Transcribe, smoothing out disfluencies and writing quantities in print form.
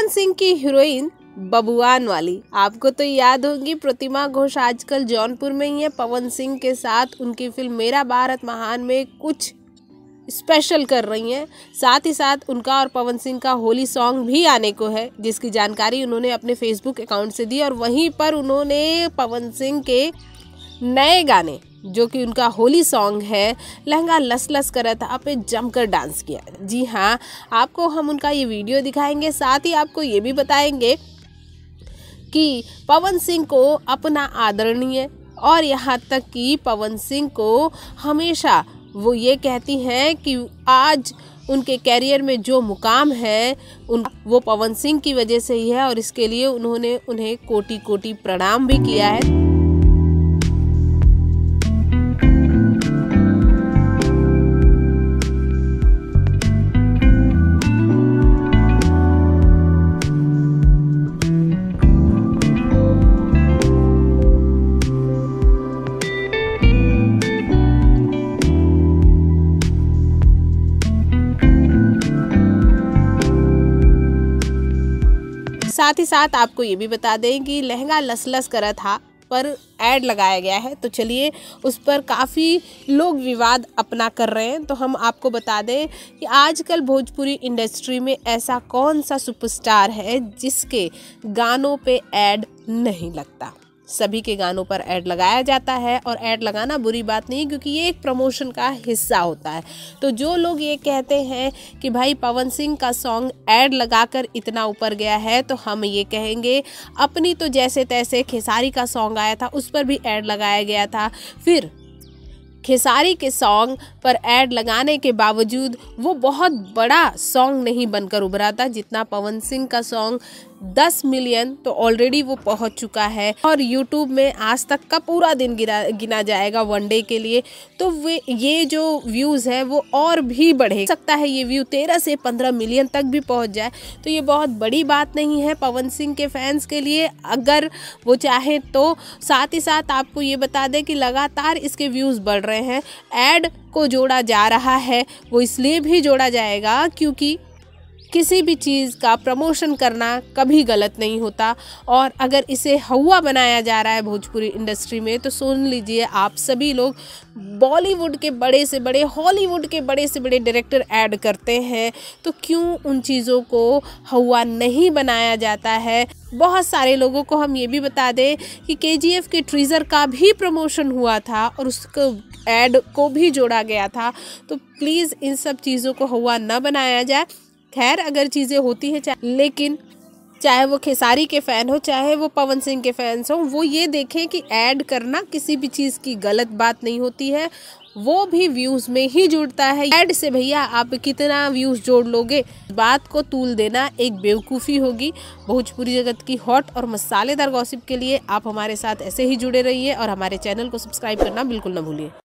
पवन सिंह की हीरोइन बबुआन वाली आपको तो याद होगी। प्रतिमा घोष आजकल जौनपुर में ही है। पवन सिंह के साथ उनकी फिल्म मेरा भारत महान में कुछ स्पेशल कर रही हैं। साथ ही साथ उनका और पवन सिंह का होली सॉन्ग भी आने को है, जिसकी जानकारी उन्होंने अपने फेसबुक अकाउंट से दी। और वहीं पर उन्होंने पवन सिंह के नए गाने जो कि उनका होली सॉन्ग है लहंगा लस लस करत था पे जमकर डांस किया। जी हाँ, आपको हम उनका ये वीडियो दिखाएंगे। साथ ही आपको ये भी बताएंगे कि पवन सिंह को अपना आदरणीय और यहाँ तक कि पवन सिंह को हमेशा वो ये कहती हैं कि आज उनके कैरियर में जो मुकाम है वो पवन सिंह की वजह से ही है, और इसके लिए उन्होंने उन्हें कोटि कोटि प्रणाम भी किया है। साथ ही साथ आपको ये भी बता दें कि लहंगा लस लस करा था पर ऐड लगाया गया है, तो चलिए उस पर काफ़ी लोग विवाद अपना कर रहे हैं। तो हम आपको बता दें कि आजकल भोजपुरी इंडस्ट्री में ऐसा कौन सा सुपरस्टार है जिसके गानों पे ऐड नहीं लगता। सभी के गानों पर ऐड लगाया जाता है, और ऐड लगाना बुरी बात नहीं, क्योंकि ये एक प्रमोशन का हिस्सा होता है। तो जो लोग ये कहते हैं कि भाई पवन सिंह का सॉन्ग ऐड लगाकर इतना ऊपर गया है, तो हम ये कहेंगे अपनी तो जैसे तैसे खेसारी का सॉन्ग आया था उस पर भी ऐड लगाया गया था। फिर खेसारी के सॉन्ग पर ऐड लगाने के बावजूद वो बहुत बड़ा सॉन्ग नहीं बनकर उभरा था जितना पवन सिंह का सॉन्ग 10 मिलियन तो ऑलरेडी वो पहुंच चुका है, और यूट्यूब में आज तक का पूरा दिन गिना जाएगा वनडे के लिए। तो ये जो व्यूज़ है वो और भी बढ़े सकता है, ये व्यू 13 से 15 मिलियन तक भी पहुंच जाए। तो ये बहुत बड़ी बात नहीं है पवन सिंह के फैंस के लिए, अगर वो चाहे तो। साथ ही साथ आपको ये बता दें कि लगातार इसके व्यूज़ बढ़ रहे हैं। ऐड को जोड़ा जा रहा है, वो इसलिए भी जोड़ा जाएगा क्योंकि किसी भी चीज़ का प्रमोशन करना कभी गलत नहीं होता, और अगर इसे हवा बनाया जा रहा है भोजपुरी इंडस्ट्री में, तो सुन लीजिए आप सभी लोग, बॉलीवुड के बड़े से बड़े, हॉलीवुड के बड़े से बड़े डायरेक्टर ऐड करते हैं, तो क्यों उन चीज़ों को हवा नहीं बनाया जाता है। बहुत सारे लोगों को हम ये भी बता दें कि KGF के ट्रीजर का भी प्रमोशन हुआ था और उसको ऐड को भी जोड़ा गया था। तो प्लीज़ इन सब चीज़ों को हवा न बनाया जाए। खैर, अगर चीज़ें होती हैं लेकिन चाहे वो खेसारी के फ़ैन हो चाहे वो पवन सिंह के फैंस हो, वो ये देखें कि ऐड करना किसी भी चीज़ की गलत बात नहीं होती है, वो भी व्यूज़ में ही जुड़ता है। ऐड से भैया आप कितना व्यूज़ जोड़ लोगे, बात को तूल देना एक बेवकूफ़ी होगी। भोजपुरी जगत की हॉट और मसालेदार गॉसिप के लिए आप हमारे साथ ऐसे ही जुड़े रहिए, और हमारे चैनल को सब्सक्राइब करना बिल्कुल ना भूलिए।